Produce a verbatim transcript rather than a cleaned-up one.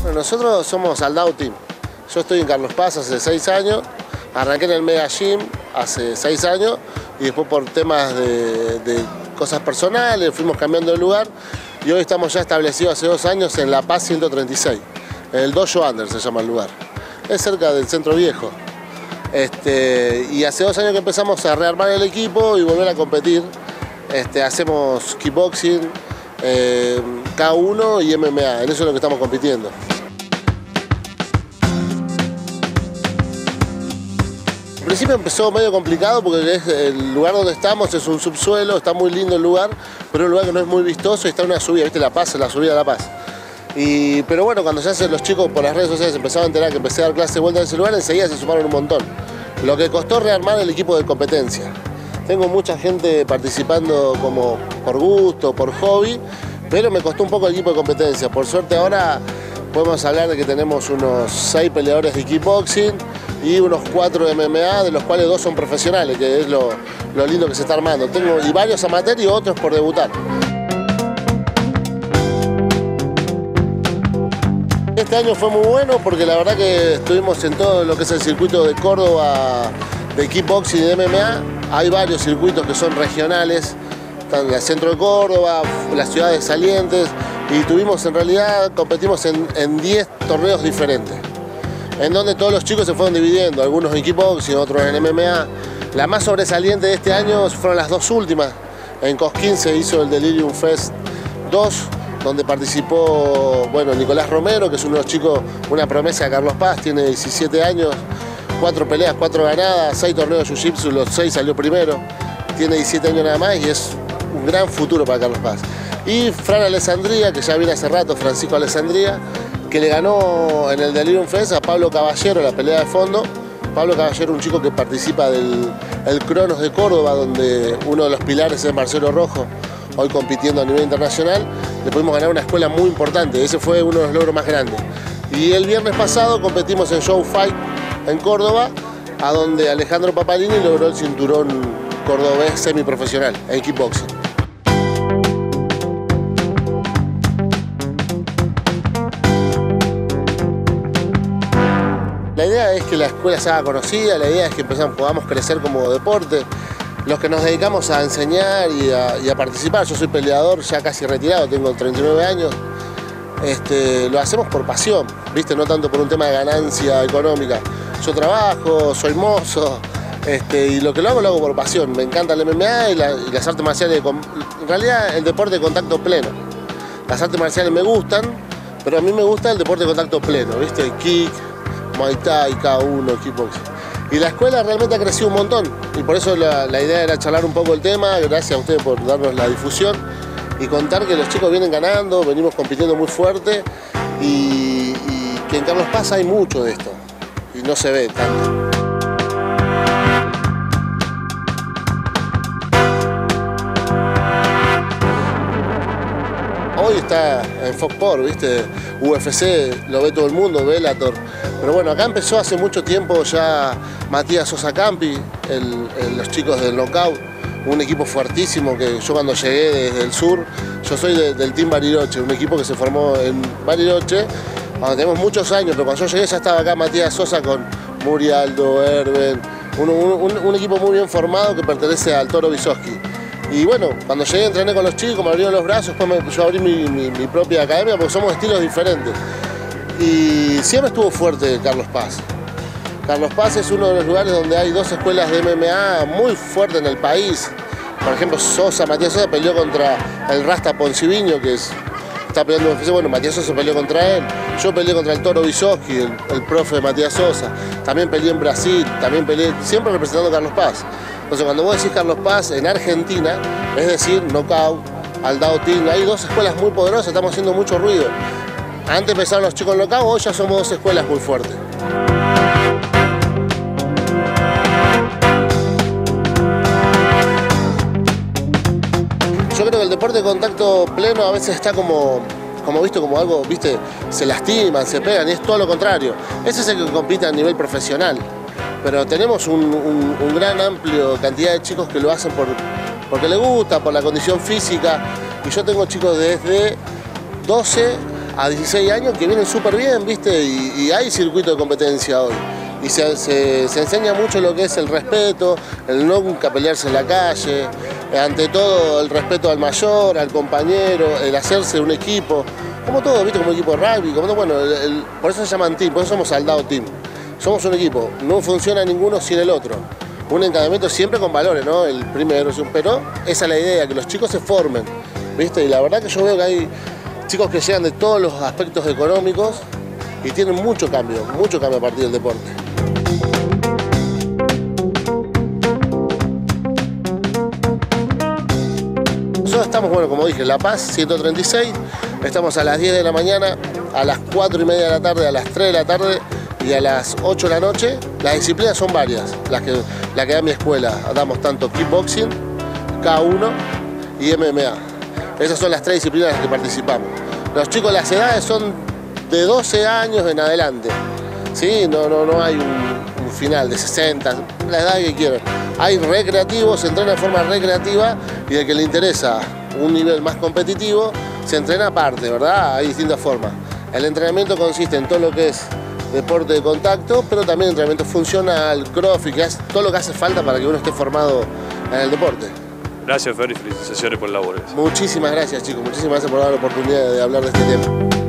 Nosotros somos Aldao Team. Yo estoy en Carlos Paz hace seis años, arranqué en el Mega Gym hace seis años y después por temas de, de cosas personales fuimos cambiando de lugar y hoy estamos ya establecidos hace dos años en La Paz ciento treinta y seis. El Dojo Under se llama el lugar. Es cerca del Centro Viejo. Este, y hace dos años que empezamos a rearmar el equipo y volver a competir. Este, hacemos kickboxing, eh, K uno y M M A, en eso es lo que estamos compitiendo. Al principio empezó medio complicado porque es el lugar donde estamos es un subsuelo, está muy lindo el lugar, pero es un lugar que no es muy vistoso y está en una subida, ¿viste? La Paz, la subida de La Paz. Y, pero bueno, cuando se hacen los chicos por las redes sociales empezaban a enterar que empecé a dar clase de vuelta en ese lugar, enseguida se sumaron un montón. Lo que costó rearmar el equipo de competencia. Tengo mucha gente participando como por gusto, por hobby, pero me costó un poco el equipo de competencia. Por suerte ahora podemos hablar de que tenemos unos seis peleadores de kickboxing y unos cuatro de M M A, de los cuales dos son profesionales, que es lo, lo lindo que se está armando. Tengo y varios amateurs y otros por debutar. Este año fue muy bueno porque la verdad que estuvimos en todo lo que es el circuito de Córdoba de kickboxing y de M M A. Hay varios circuitos que son regionales, están en el centro de Córdoba, las ciudades salientes, y tuvimos en realidad, competimos en diez torneos diferentes, en donde todos los chicos se fueron dividiendo, algunos en kickboxing, otros en M M A. La más sobresaliente de este año fueron las dos últimas. En Cosquín se hizo el Delirium Fest dos, donde participó bueno, Nicolás Romero, que es uno de los chicos, una promesa de Carlos Paz, tiene diecisiete años, cuatro peleas, cuatro ganadas, seis torneos de Jiu-Jitsu, los seis salió primero, tiene diecisiete años nada más y es un gran futuro para Carlos Paz. Y Fran Alessandría, que ya viene hace rato, Francisco Alessandría, que le ganó en el Delirium Fest a Pablo Caballero la pelea de fondo. Pablo Caballero, un chico que participa del el Cronos de Córdoba, donde uno de los pilares es Marcelo Rojo, hoy compitiendo a nivel internacional. Le pudimos ganar una escuela muy importante, ese fue uno de los logros más grandes. Y el viernes pasado competimos en Show Fight en Córdoba, a donde Alejandro Papalini logró el cinturón cordobés semiprofesional en kickboxing. La idea es que la escuela se haga conocida, la idea es que empezamos, podamos crecer como deporte. Los que nos dedicamos a enseñar y a, y a participar, yo soy peleador ya casi retirado, tengo treinta y nueve años, este, lo hacemos por pasión, ¿viste? No tanto por un tema de ganancia económica. Yo trabajo, soy mozo, este, y lo que lo hago lo hago por pasión. Me encanta el M M A y, la, y las artes marciales, de, en realidad el deporte de contacto pleno. Las artes marciales me gustan, pero a mí me gusta el deporte de contacto pleno, ¿viste? El kick, Muay Thai, K uno, kickboxing. Y la escuela realmente ha crecido un montón y por eso la, la idea era charlar un poco el tema. Gracias a ustedes por darnos la difusión y contar que los chicos vienen ganando, venimos compitiendo muy fuerte y, y que en Carlos Paz hay mucho de esto y no se ve tanto. Hoy está en Fox Sports, ¿viste? U F C, lo ve todo el mundo, Bellator. Pero bueno, acá empezó hace mucho tiempo ya Matías Sosa Campi, el, el, los chicos del Knockout, un equipo fuertísimo que yo cuando llegué desde el sur, yo soy de, del Team Bariloche, un equipo que se formó en Bariloche, cuando tenemos muchos años, pero cuando yo llegué ya estaba acá Matías Sosa con Murialdo, Erben, un, un, un equipo muy bien formado que pertenece al Toro Visoski. Y bueno, cuando llegué entrené con los chicos, me abrieron los brazos, después me, yo abrí mi, mi, mi propia academia porque somos estilos diferentes. Y siempre estuvo fuerte Carlos Paz. Carlos Paz es uno de los lugares donde hay dos escuelas de M M A muy fuertes en el país. Por ejemplo, Sosa, Matías Sosa peleó contra el Rasta Ponciviño, que es, está peleando en U F C. Bueno, Matías Sosa peleó contra él. Yo peleé contra el Toro Visoski, el, el profe de Matías Sosa. También peleé en Brasil, también peleé, siempre representando a Carlos Paz. Entonces, cuando vos decís Carlos Paz en Argentina, es decir, Knockout, Aldao Team, hay dos escuelas muy poderosas, estamos haciendo mucho ruido. Antes empezaron los chicos en Knockout, hoy ya somos dos escuelas muy fuertes. Yo creo que el deporte de contacto pleno a veces está como, como visto como algo, viste, se lastiman, se pegan, y es todo lo contrario. Ese es el que compite a nivel profesional. Pero tenemos un, un, un gran amplio cantidad de chicos que lo hacen por, porque les gusta, por la condición física. Y yo tengo chicos desde doce a dieciséis años que vienen súper bien, ¿viste? Y, y hay circuito de competencia hoy. Y se, se, se enseña mucho lo que es el respeto, el no nunca pelearse en la calle, ante todo el respeto al mayor, al compañero, el hacerse un equipo, como todo, ¿viste? Como equipo de rugby, como todo, bueno, el, el, por eso se llaman team, por eso somos Soldado Team. Somos un equipo, no funciona ninguno sin el otro. Un encadenamiento siempre con valores, ¿no? El primero, pero esa es la idea, que los chicos se formen, ¿viste? Y la verdad que yo veo que hay chicos que llegan de todos los aspectos económicos y tienen mucho cambio, mucho cambio a partir del deporte. Nosotros estamos, bueno, como dije, La Paz, ciento treinta y seis, estamos a las diez de la mañana, a las cuatro y media de la tarde, a las tres de la tarde y a las ocho de la noche. Las disciplinas son varias, las que, la que da mi escuela. Damos tanto kickboxing, K uno y M M A. Esas son las tres disciplinas en las que participamos. Los chicos, las edades son de doce años en adelante. ¿Sí? No, no, no hay un, un final de sesenta, la edad que quieran. Hay recreativos, se entrena de forma recreativa y el que le interesa un nivel más competitivo se entrena aparte, ¿verdad? Hay distintas formas. El entrenamiento consiste en todo lo que es deporte de contacto, pero también entrenamiento funcional, crossfit, que es todo lo que hace falta para que uno esté formado en el deporte. Gracias, Fer, y felicitaciones por el labor. Muchísimas gracias, chicos. Muchísimas gracias por dar la oportunidad de hablar de este tema.